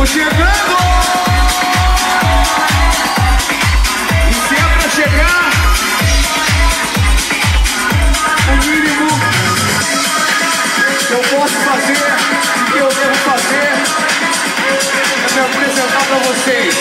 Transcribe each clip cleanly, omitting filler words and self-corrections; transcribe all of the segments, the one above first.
Estamos chegando! E se é pra chegar, o mínimo que eu posso fazer, que eu devo fazer, é me apresentar pra vocês.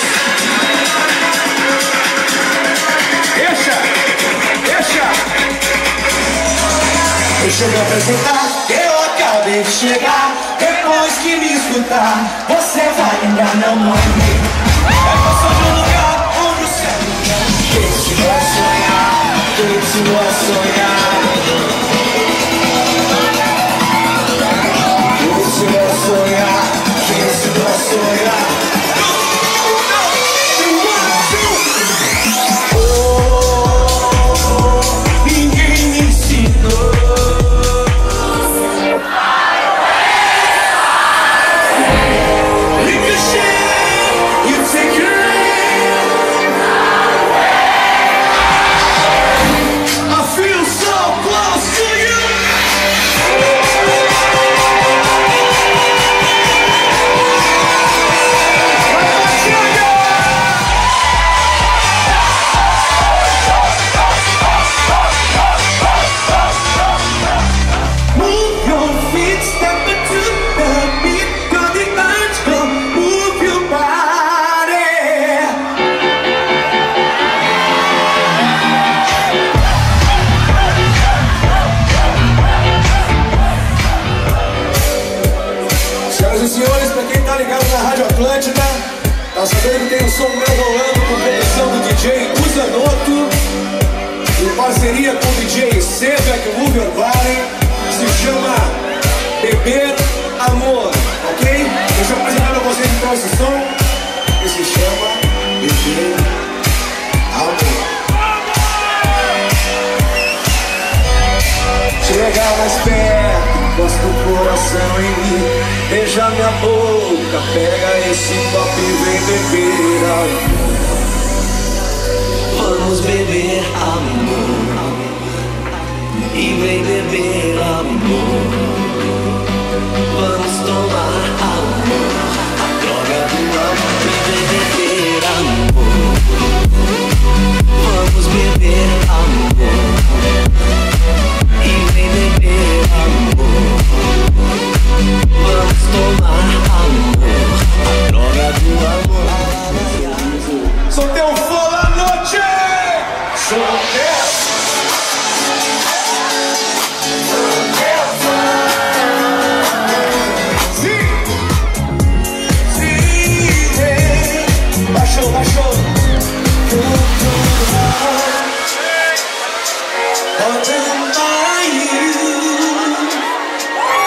Deixa eu me apresentar, eu acabei de chegar. Depois que me escutar, você vai lembrar meu nome. É que eu sou de um lugar onde o céu não te ensinou a sonhar, te ensinou a sonhar, te ensinou a sonhar, te ensinou a sonhar. Atlântida, tá sabendo que tem um som meu rolando com produção do DJ GUZ ZANOTTO, em parceria com o DJ SEVEK, se chama Beber Amor, ok? Deixa eu apresentar pra vocês então esse som, que se chama Beber Amor. Chega mais perto, encosta o coração em mim, beija minha boca, pega esse copo e vem beber amor. Vamos beber amor, e vem beber amor. Vamos tomar amor, a droga do amor, e vem beber amor. Vamos beber amor, e vem beber amor. Vamos tomar amor, a droga do amor. Soltei fogo à noite! Soltei! Baixou, baixou.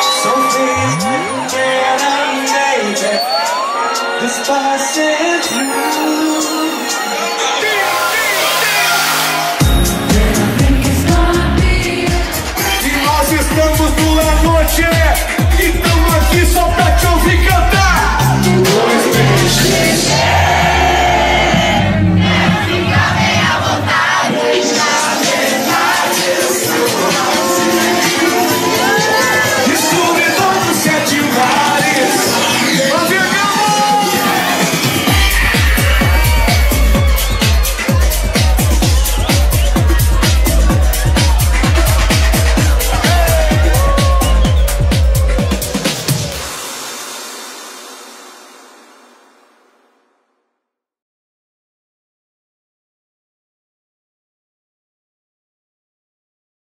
Despacito.